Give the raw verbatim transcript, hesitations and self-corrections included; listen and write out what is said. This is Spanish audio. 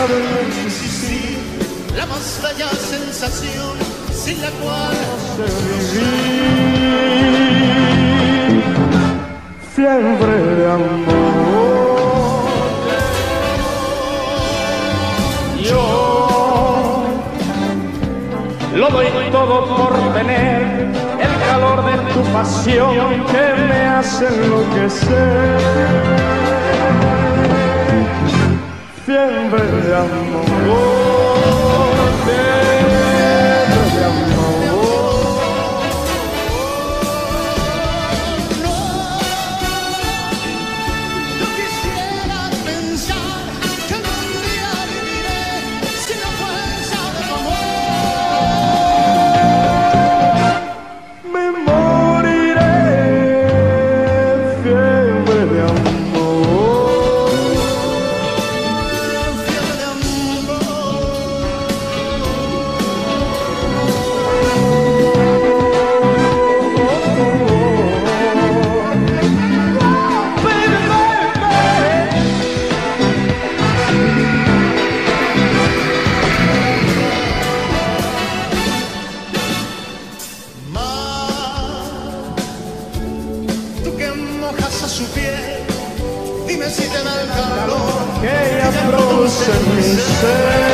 de existir la más bella sensación sin la cual no sé vivir. Fiebre de amor, yo lo doy todo por tener el calor de tu pasión que me hace enloquecer. Fiebre de amor, fiebre de amor. No, no quisiera pensar que algún día viviré sin la fuerza de tu amor. Me moriré, fiebre de amor. Su piel, dime si te da el calor que ella produce en mi ser.